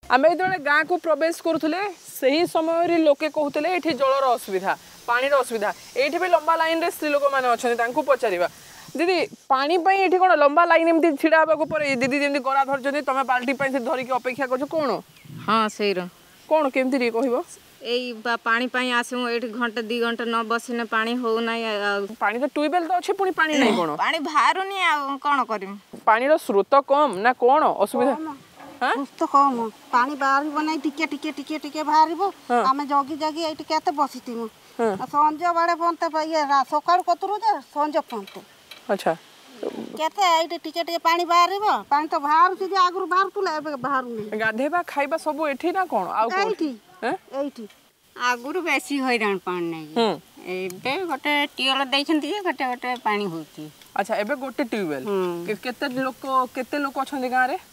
आम जो गाँ को प्रवेश करूले से ही समय लोके कहते ये जलर असुविधा पानी असुविधा ये भी लंबा लाइन रे स्त्री लोक मैंने अच्छा पचार दीदी पानी ये कौन लंबा लाइन एमती ढड़ा हाँ पड़े दीदी जमी गरा धरती तुम बाल्टी धरिकी अपेक्षा कर कौन हाँ से कौन केमती कह पानी आसू ये घंटे 2 घंटे न बसिने पानी हो ना पानी तो ट्यूबवेल तो अच्छे पुणी पानी नहीं कौन पानी बाहर कौन कर पानी स्रोत कम ना कौन असुविधा सुस्त कम पानी बाहर ना टिके टिके टिके टिके बाहर आम जगी जगी ये केते बसीमु संज बड़े पहुँचते ये सकाल कतरू संज पहुँचते अच्छा केते ये टिके टिके पानी बाहर पानी तो बाहर से आगु बाहर तुला बाहर नहीं गाधेबा खाइबा सब एठी ना कौन आउठी आगुरु बेसी हैरान पानी नहीं एबे गोटे ट्यूबवेल दैछंती गोटे गोटे पानी होती अच्छा एबे गोटे ट्यूबवेल केते लोक अछंदी गाँ रे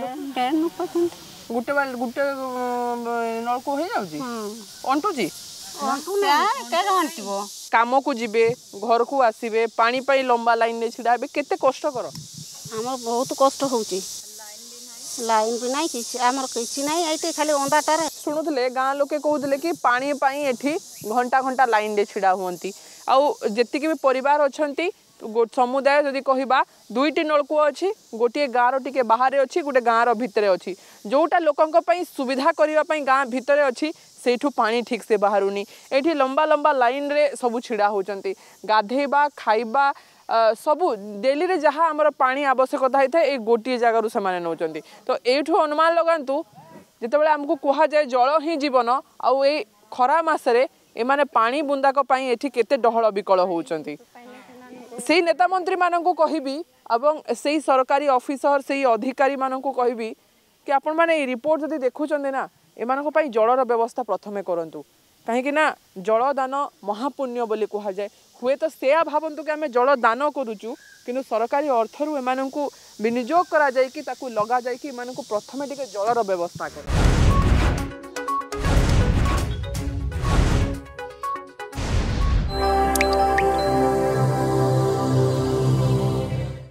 गोटे गोटे नलको हो जाउची अंटुची काम को जीवे घर को आसीबे पानी पाई लंबा लाइन रे छिड़ा हेबे केते कष्ट कर हमर बहुत कष्ट होउची लाइन भी नहीं किसी आमर किसी नहीं आइते खाली अंधाटारे शुणुले गाँ लोके कहते कि पानी पाई एठी घंटा घंटा लाइन रे छिड़ा हुंती आउ जेतिकी भी परिवार अछंती समुदाय जदि कहबा 2टी नलकूआ अच्छी गोटे गाँव टिके बाहर अच्छी गोटे गाँव भितर अच्छी जोटा लोकंक पई सुविधा करिवा पई गाँ भितर अच्छी सेठू पानी ठीक से बाहरुनी एठी लंबा लंबा लाइन रे सब छिड़ा होचंती गाधेबा खाइबा सबू डेली रे जहाँ आमर पानी आवश्यकता होता है ये गोटे जगार से नौकरी तो यू अनुमान लगातु जितेबाला आमको कह जाए जल ही जीवन आउ ए खरा मासरे एमाने पानी बुंदाक पई एठी केते डहल विकल होउचंती से नेता मंत्री मानक कहबी एवं से सरकारी ऑफिसर से अधिकारी मानक कहबी कि आपण माने रिपोर्ट जदि देखुचंदे ना एमानक पई जलर व्यवस्था प्रथमे करंतु कहीं ना जल दान महापुण्य बोली कह जाए हुए तो से भावतु कि आम जल दान करुचु किंतु सरकारी अर्थरू एमानकु विनियोग करा जाय कि ताकु लगा जाय कि एमानकु प्रथमे टिके जलर व्यवस्था कर